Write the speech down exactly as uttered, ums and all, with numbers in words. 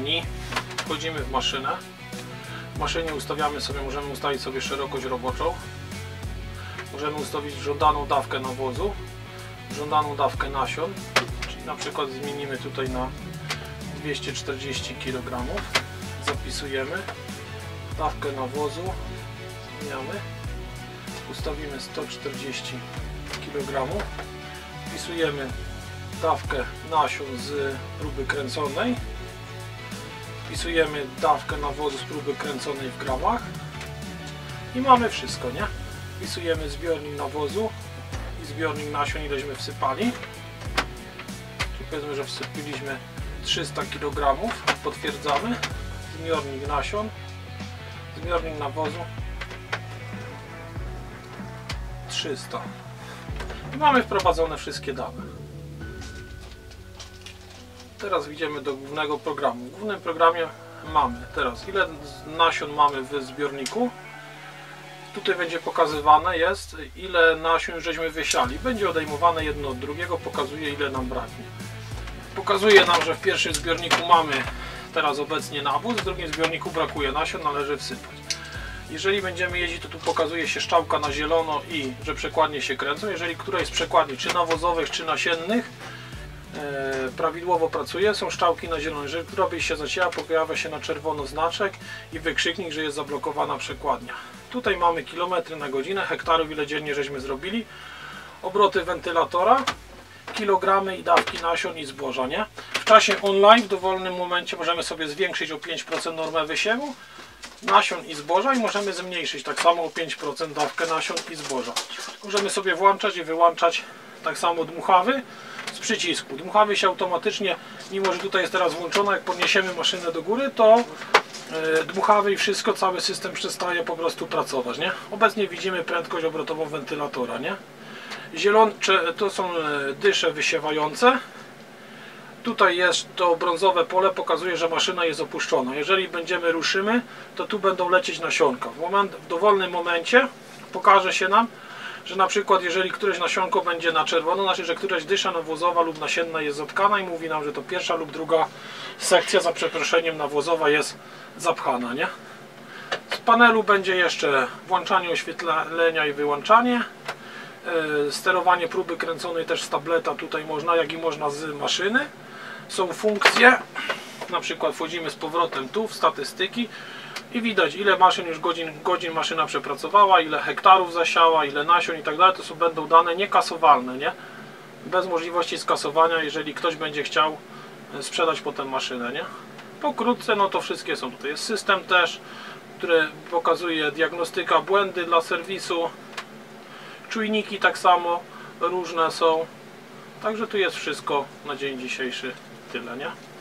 menu, wchodzimy w maszynę. W maszynie ustawiamy sobie, możemy ustawić sobie szerokość roboczą. Możemy ustawić żądaną dawkę nawozu, żądaną dawkę nasion, czyli na przykład zmienimy tutaj na dwieście czterdzieści kilogramów. Zapisujemy dawkę nawozu, zmieniamy, ustawimy sto czterdzieści kilogramów, wpisujemy dawkę nasion z próby kręconej, wpisujemy dawkę nawozu z próby kręconej w gramach i mamy wszystko, nie? Wpisujemy zbiornik nawozu i zbiornik nasion, ileśmy wsypali, czyli powiedzmy, że wsypiliśmy trzysta kilogramów, potwierdzamy, zbiornik nasion, zbiornik nawozu trzysta i mamy wprowadzone wszystkie dane. Teraz idziemy do głównego programu. W głównym programie mamy teraz ile nasion mamy w zbiorniku. Tutaj będzie pokazywane jest ile nasion żeśmy wysiali. Będzie odejmowane jedno od drugiego, pokazuje ile nam braknie. Pokazuje nam, że w pierwszym zbiorniku mamy teraz obecnie nawóz, w drugim zbiorniku brakuje nasion, należy wsypać. Jeżeli będziemy jeździć, to tu pokazuje się strzałka na zielono i że przekładnie się kręcą. Jeżeli któraś z przekładni, czy nawozowych, czy nasiennych, e, prawidłowo pracuje, są strzałki na zielono. Jeżeli któraś się zacięła, pojawia się na czerwono znaczek i wykrzyknik, że jest zablokowana przekładnia. Tutaj mamy kilometry na godzinę, hektarów, ile dziennie żeśmy zrobili, obroty wentylatora, kilogramy i dawki nasion i zboża, nie? W czasie online, w dowolnym momencie możemy sobie zwiększyć o pięć procent normę wysiewu nasion i zboża i możemy zmniejszyć tak samo o pięć procent dawkę nasion i zboża. Możemy sobie włączać i wyłączać tak samo dmuchawy z przycisku. Dmuchawy się automatycznie, mimo że tutaj jest teraz włączona, jak podniesiemy maszynę do góry, to yy, dmuchawy i wszystko, cały system przestaje po prostu pracować, nie? Obecnie widzimy prędkość obrotową wentylatora, nie? Zielone to są dysze wysiewające. Tutaj jest to brązowe pole, pokazuje, że maszyna jest opuszczona. Jeżeli będziemy ruszymy, to tu będą lecieć nasionka. W, moment, w dowolnym momencie pokaże się nam, że na przykład jeżeli któreś nasionko będzie na czerwono, znaczy, że któraś dysza nawozowa lub nasienna jest zatkana i mówi nam, że to pierwsza lub druga sekcja, za przeproszeniem, nawozowa jest zapchana, nie? Z panelu będzie jeszcze włączanie oświetlenia i wyłączanie. Sterowanie próby kręconej też z tableta tutaj można, jak i można z maszyny. Są funkcje, na przykład wchodzimy z powrotem tu w statystyki i widać ile maszyn już godzin, godzin maszyna przepracowała, ile hektarów zasiała, ile nasion i tak dalej. To są będą dane niekasowalne, nie? Bez możliwości skasowania, jeżeli ktoś będzie chciał sprzedać potem maszynę, nie? Pokrótce, no to wszystkie są tutaj. Jest system też, który pokazuje diagnostyka, błędy dla serwisu. Czujniki tak samo różne są. Także tu jest wszystko na dzień dzisiejszy tyle, nie?